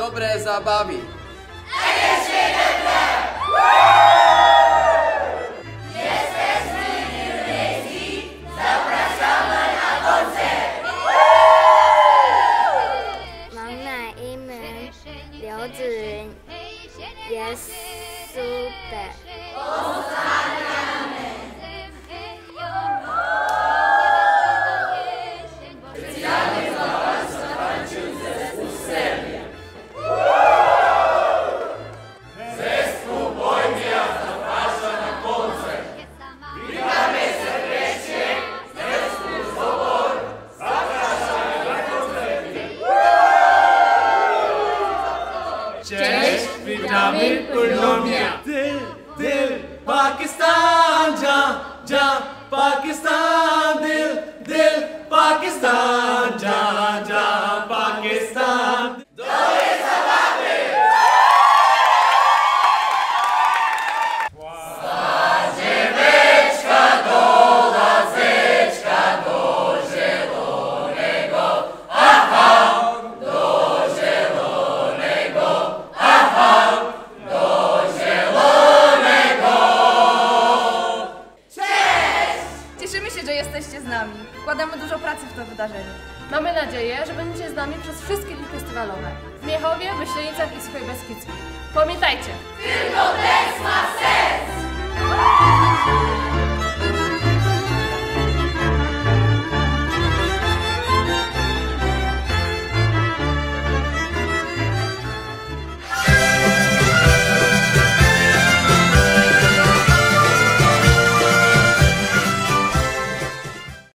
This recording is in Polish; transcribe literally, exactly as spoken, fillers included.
dobre zabawi. Jesteśmy Wirmiejski, zapraszamy na koncert! Mam na imię Liu Ziyun. Jest super. Specjalnie dla Państwa tańczył zespół Serbia. Zespół Bohemia zaprasza na koncert. Witamy serdecznie, zespół Sobor. Zapraszamy na koncert. Cześć, witamy Polonia. Dil, dil, Pakistan, ja, ja, Pakistan, dil, dil, Pakistan, ja, ja, Pakistan. Dobre zabawy! Zadzieweczka do lazeczka do zielonego, aha, do zielonego, aha, do zielonego. Cześć! Cieszymy się, że jesteście z nami. Wkładamy dużo pracy w to wydarzenie. Mamy nadzieję, że będziecie z nami przez wszystkie dni festiwalowe. W Miechowie, Myślenicach i Suchej Beskidzkiej. Pamiętajcie! Tylko tekst ma sens!